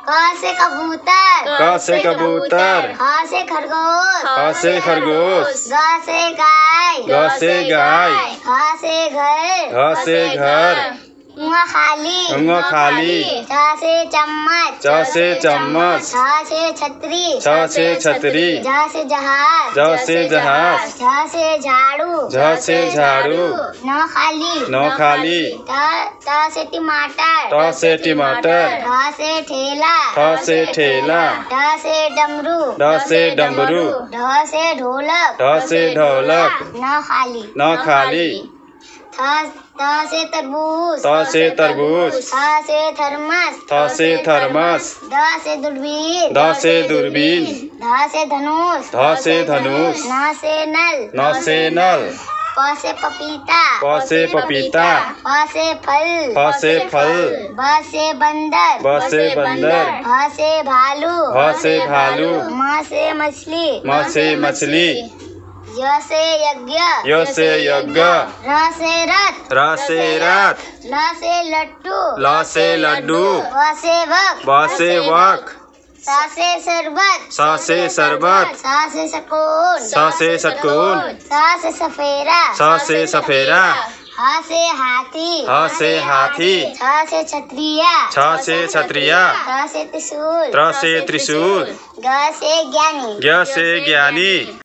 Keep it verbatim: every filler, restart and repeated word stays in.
क से कबूतर, क से कबूतर, ख से खरगोश, ख से खरगोश, ग से गाय, ग से गाय, घ से घर, घ से घर, ङ खाली, ङ खाली, च से चम्मच, च से चम्मच, छ से छतरी, छ से छतरी, ज से जहाज, ज से जहाज, झ से झाड़ू, झ से झाड़ू, न खाली, न खाली, त त से टमाटर, त से टमाटर, ठ से ठेला, ठ से ठेला, ड से डमरू, ड से डमरू, ढ से ढोलक, ढ से ढोलक, न खाली, न खाली, थ त से तरबूज, त से तरबूज, थ से थर्मस, थ से थर्मस, द से दूरबीन, द से दूरबीन, ध से धनुष, ध से धनुष, न से नल, न से नल, प से पपीता, प से पपीता, फ से फल, फ से फल, ब से बंदर, ब से बंदर, भ से भालू, भ से भालू, म से मछली, म से मछली, य से यज्ञ, य से यज्ञ, र से रथ, र से रथ, ल से लट्टू, ल से लड्डू, व से वक, ब से वक, स से शरबत, स से शरबत, स से शकुन, स से शतकून, स से सफेरा, स से सफेरा, ह से हाथी, ह से हाथी, छ से क्षत्रिया, छ से क्षत्रिया, त्र से त्रिशूल, त्र से त्रिशूल, ग से ज्ञानी। ज्ञ से ज्ञानी।